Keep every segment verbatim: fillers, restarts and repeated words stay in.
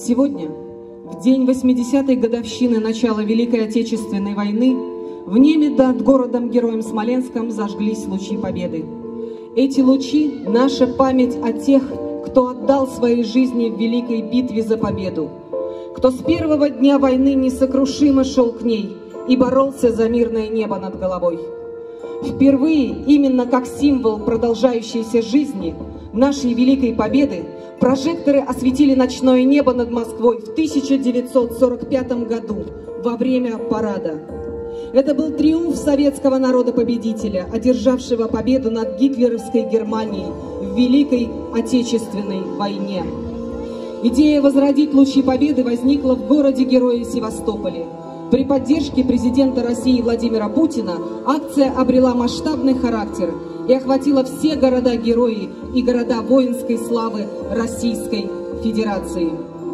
Сегодня, в день восьмидесятой годовщины начала Великой Отечественной войны, в небе над городом-героем Смоленском зажглись лучи победы. Эти лучи — наша память о тех, кто отдал свои жизни в великой битве за победу, кто с первого дня войны несокрушимо шел к ней и боролся за мирное небо над головой. Впервые, именно как символ продолжающейся жизни, нашей великой победы, прожекторы осветили ночное небо над Москвой в тысяча девятьсот сорок пятом году во время парада. Это был триумф советского народа-победителя, одержавшего победу над гитлеровской Германией в Великой Отечественной войне. Идея возродить лучи победы возникла в городе-герое Севастополе. При поддержке президента России Владимира Путина акция обрела масштабный характер и охватила все города-герои и города воинской славы Российской Федерации.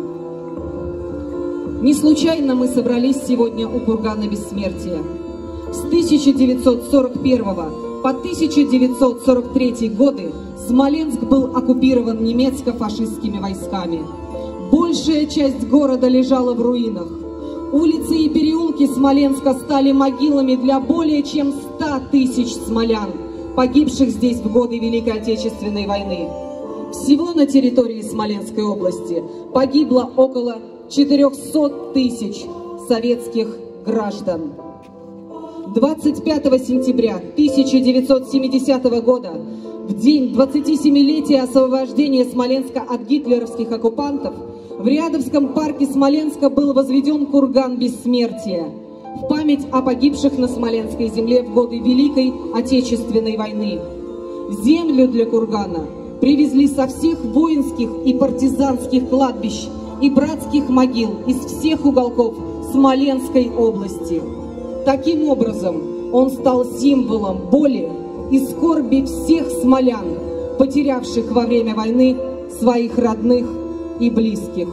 Не случайно мы собрались сегодня у кургана Бессмертия. С тысяча девятьсот сорок первого по тысяча девятьсот сорок третий годы Смоленск был оккупирован немецко-фашистскими войсками. Большая часть города лежала в руинах. Улицы и переулки Смоленска стали могилами для более чем ста тысяч смолян, погибших здесь в годы Великой Отечественной войны. Всего на территории Смоленской области погибло около четырёхсот тысяч советских граждан. двадцать пятого сентября тысяча девятьсот семидесятого года, в день двадцатисемилетия освобождения Смоленска от гитлеровских оккупантов, в Рядовском парке Смоленска был возведен курган Бессмертия в память о погибших на Смоленской земле в годы Великой Отечественной войны. Землю для кургана привезли со всех воинских и партизанских кладбищ и братских могил из всех уголков Смоленской области. Таким образом, он стал символом боли и скорби всех смолян, потерявших во время войны своих родных и близких.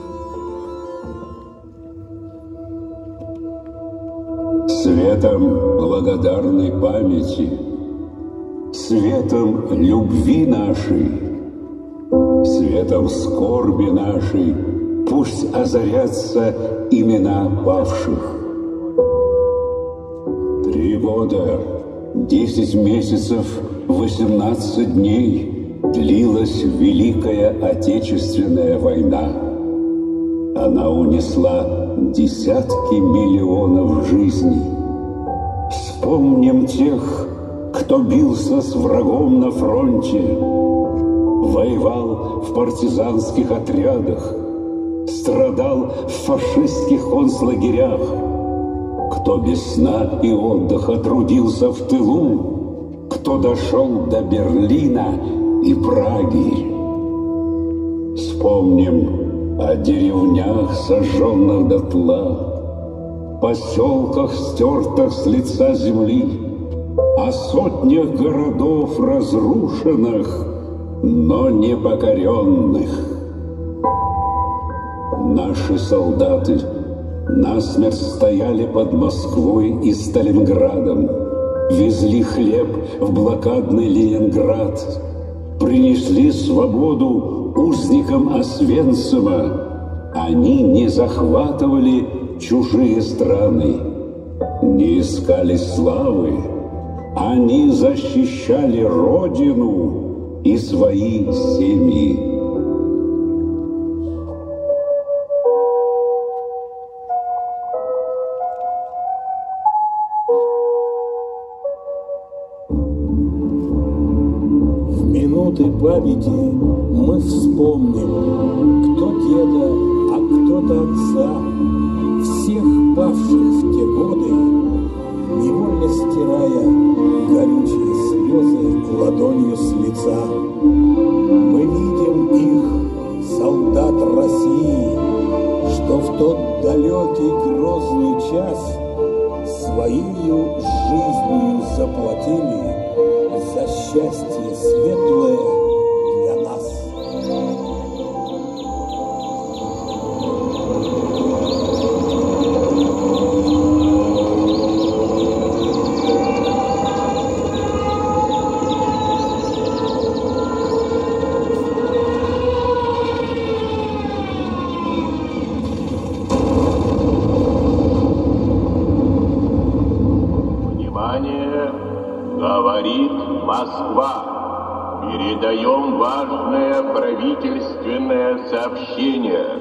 Светом благодарной памяти, светом любви нашей, светом скорби нашей пусть озарятся имена павших. Три года, десять месяцев, восемнадцать дней длилась Великая Отечественная война. Она унесла десятки миллионов жизней. Вспомним тех, кто бился с врагом на фронте, воевал в партизанских отрядах, страдал в фашистских концлагерях, кто без сна и отдыха трудился в тылу, кто дошел до Берлина и Праги. Вспомним о деревнях, сожженных дотла, поселках, стертых с лица земли, о сотнях городов разрушенных, но не покоренных. Наши солдаты насмерть стояли под Москвой и Сталинградом, везли хлеб в блокадный Ленинград, принесли свободу узникам Освенцима. Они не захватывали чужие страны, не искали славы. Они защищали Родину и свои семьи. Памяти мы вспомним, кто деда, а кто-то отца, всех павших в те годы, невольно стирая горючие слезы ладонью с лица. Мы видим их, солдат России, что в тот далекий грозный час своею жизнью заплатили за счастье светлое для нас. Москва. Передаем важное правительственное сообщение.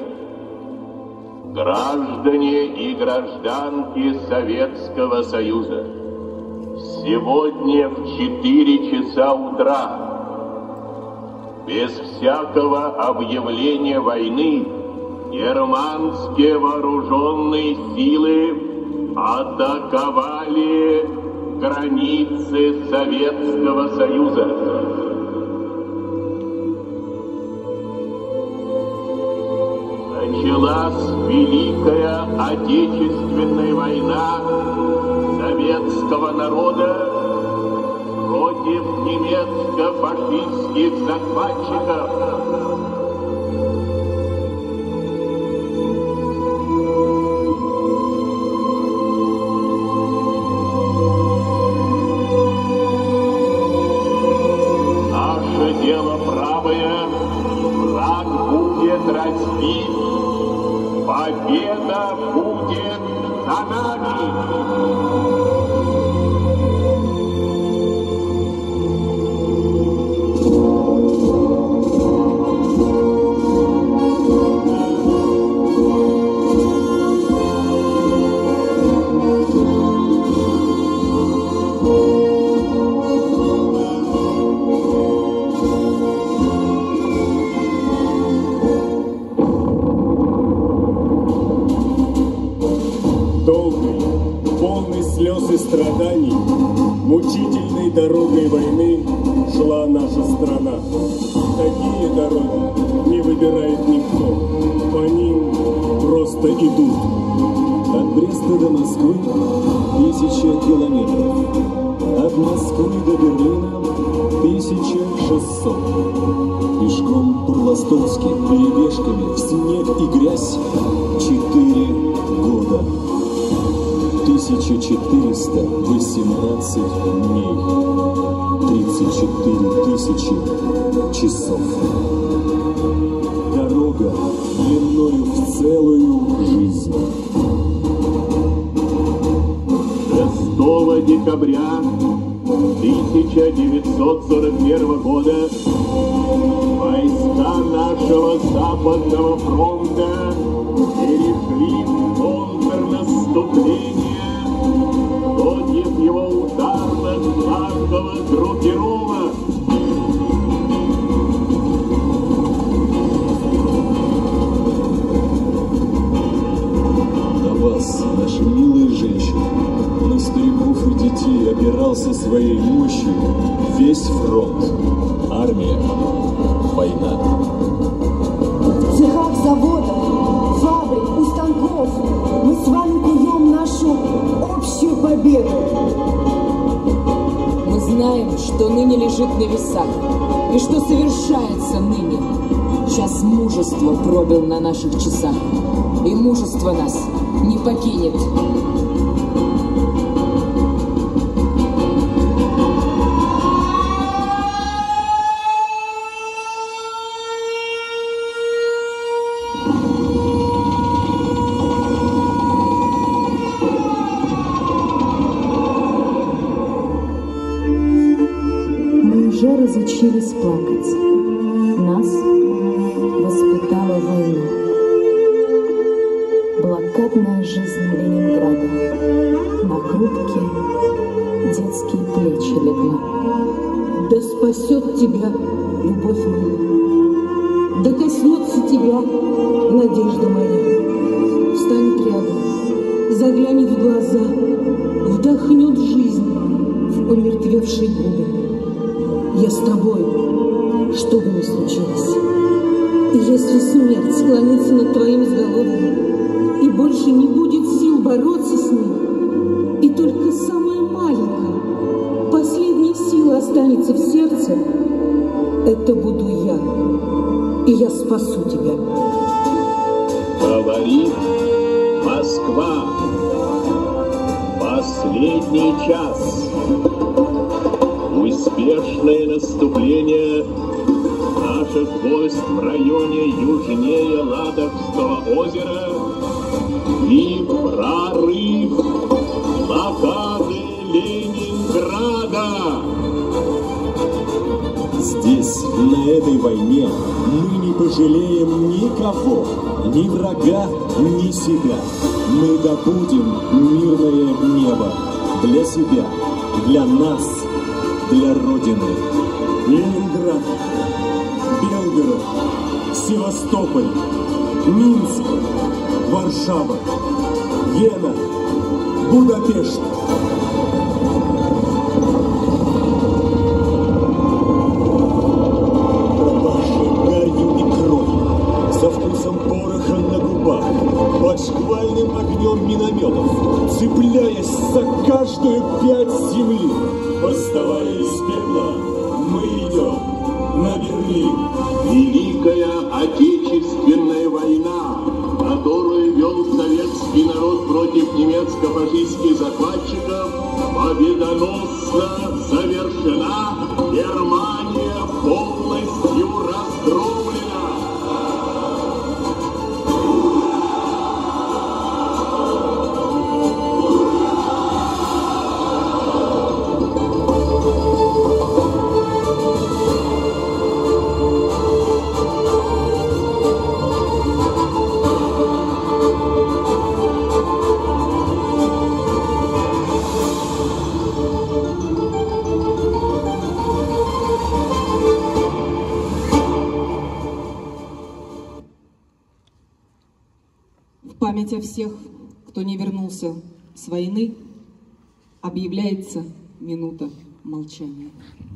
Граждане и гражданки Советского Союза, сегодня в четыре часа утра, без всякого объявления войны, германские вооруженные силы атаковали границы Советского Союза. Началась Великая Отечественная война советского народа против немецко-фашистских захватчиков. Наше дело правое, враг будет разбит, победа будет за нами. Страданий, мучительной дорогой войны шла наша страна. Такие дороги не выбирает никто, по ним просто идут. От Бреста до Москвы тысяча километров, от Москвы до Берлина тысяча шестьсот. Пешком по-пластовски, перебежками в снег и грязь четыре года. тысяча четыреста восемнадцать дней, тридцать четыре тысячи часов. Дорога длиною в целую жизнь. шестого декабря тысяча девятьсот сорок первого года войска нашего Западного фронта перешли в контрнаступление против его ударно-танковых группировок. На вас, наши милые женщины, на стариков и детей опирался своей мощью весь фронт. Армия, война. В цехах заводов, фабрик, у станков мы с вами куем нашу общую победу. Мы знаем, что ныне лежит на весах, и что совершается ныне. Час мужества пробил на наших часах, и мужество нас не покинет. Уже разучились плакать. Нас воспитала война. Блокадная жизнь Ленинграда на хрупкие детские плечи легла. Да спасет тебя любовь моя, да коснется тебя надежда моя. Встанет рядом, заглянет в глаза, вдохнет жизнь в помертвевшие губы. Я с тобой, что бы ни случилось. И если смерть склонится над твоим изголовьем, и больше не будет сил бороться с ней, и только самая маленькая, последняя сила останется в сердце, это буду я, и я спасу тебя. Говорит Москва. Последний час. Успешное наступление наших войск в районе южнее Ладожского озера и прорыв блокады Ленинграда. Здесь, на этой войне, мы не пожалеем никого, ни врага, ни себя. Мы добудем мирное небо для себя, для нас, для Родины. Ленинград, Белгород, Севастополь, Минск, Варшава, Вена, Будапешт. Пропахшей гарью и кровью, со вкусом пороха на губах, под шквальным огнем минометов, цепляясь за каждую пять земли. Восставая из пепла, мы идем на Берлин. Великая Отечественная война, которую вел советский народ против немецко-фашистских захватчиков, победоносно завершена. Германия полностью раздроблена. В память о всех, кто не вернулся с войны, объявляется минута молчания.